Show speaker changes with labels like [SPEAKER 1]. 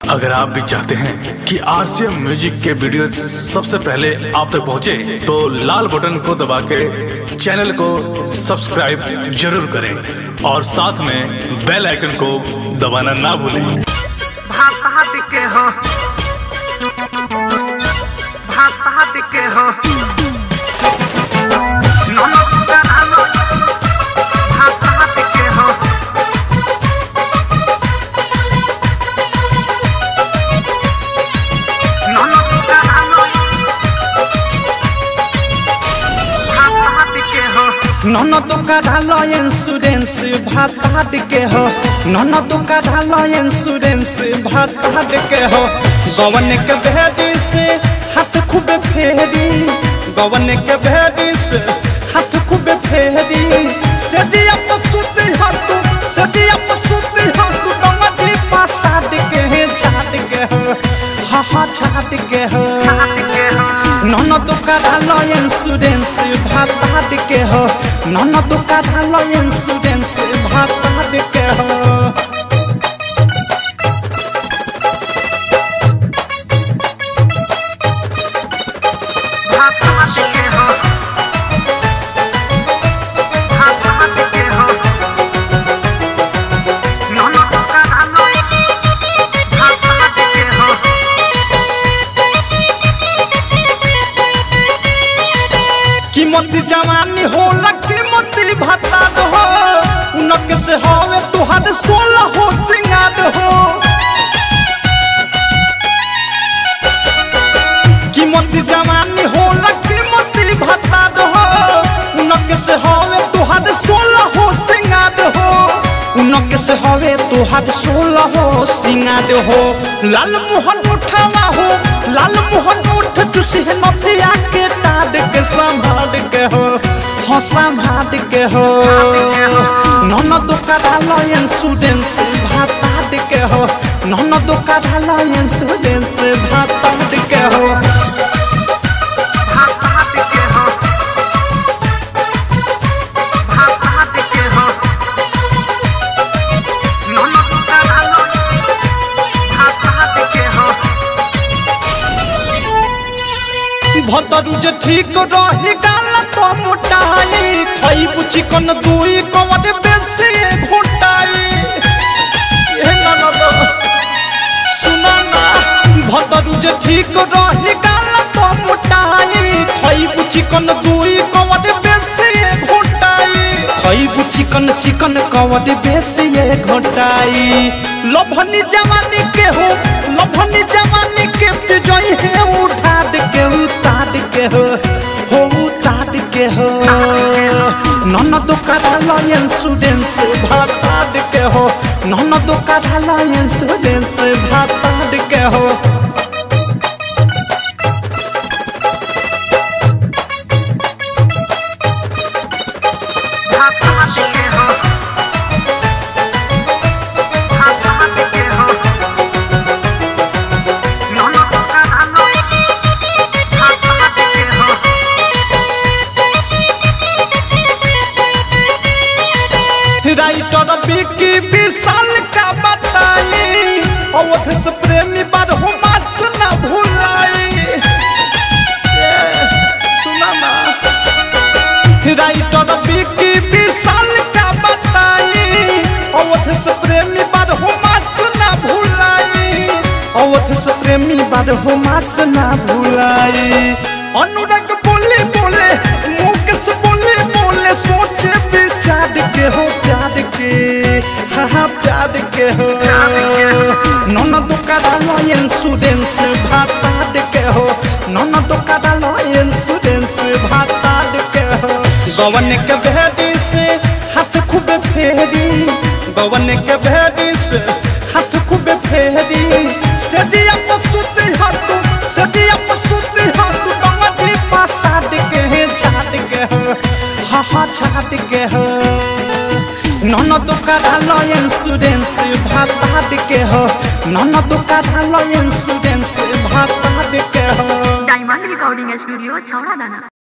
[SPEAKER 1] अगर आप भी चाहते हैं कि आरसीएम म्यूजिक के वीडियो सबसे पहले आप तक पहुंचे, तो लाल बटन को दबा के चैनल को सब्सक्राइब जरूर करें और साथ में बेल आइकन को दबाना ना भूलें।
[SPEAKER 2] भात के हो
[SPEAKER 3] ननद का ढालो इंश्योरेंस भात के हो, ननद का ढालो इंश्योरेंस भात के हो। गवन के भेड़ी से हाथ खूब फेरी, गवन के भेड़ी से हाथ खूब फेरी। सजिया पसुती हाथ, सजिया पसुती हाथ डंगरी पासाद के छाट के हो, हा हा छाट के हो। ननद का ढालो इंश्योरेंस भात के हो, ननद का ढालो इंश्योरेंस भात के हो। कीमत जवानी होला कीमत भत्ता हो, उनके से होवे तुहार 16 हो सिंगार हो। कीमत जवानी होला कीमत भत्ता हो, उनके से होवे तुहार 16 हो सिंगार हो। उनके से होवे तुहार 16 हो सिंगार हो। लाल मोहन उठावा हो, लाल मोहन उठ चुसी नथिया के टाड के संभाल के हो, हो संभाल के हो। ननद का ढालो इंश्योरेंस भात के हो, ननद का ढालो इंश्योरेंस भात के हो। भतरू जे ठीक रही गाल तो मोटाई, खइबू चिकन दुई कवड बेसी घोटाई। ए ननद सुना ना, भतरू जे ठीक रही गाल तो मोटाई, खइबू चिकन दुई कवड बेसी घोटाई। खइबू चिकन चिकन कवड बेसी घोटाई। लभनी जवानी के हो, लभनी जवानी के पिजई है उठाड़ के उतार के हो, उतार के हो। ननद का ढालो इंश्योरेंस भात के हो, ननद का ढालो इंश्योरेंस भात के हो। राइटर बिकी विशाल का बताई, अवध से प्रेमी बार हो मास ना भुलाई। सुना ना, राइटर बिकी विशाल का बताई, अवध से प्रेमी बार हो मास ना भुलाई। अवध से प्रेमी बार हो मास ना भुलाई। अनुराग बोले बोले, मुकेश बोले बोले, सोचे विचार के हो प्यार के, हा हा प्यार के हो। ननद का ढालो इंश्योरेंस भात के हो, ननद का ढालो इंश्योरेंस भात के हो। गवन के भेड़ी से हाथ खूब फेरी, गवन के भेड़ी से हाथ खूब फेरी। सजिया पसुती हाथ, सजिया पसुती हाथ डंगरी पासाद के छाट के हो, हा हा छाट के हो। ननद का ढालो इंश्योरेंस भात के हो, ननद का ढालो इंश्योरेंस भात के हो।
[SPEAKER 4] डायमंड रिकॉर्डिंग स्टूडियो छौड़ा दाना।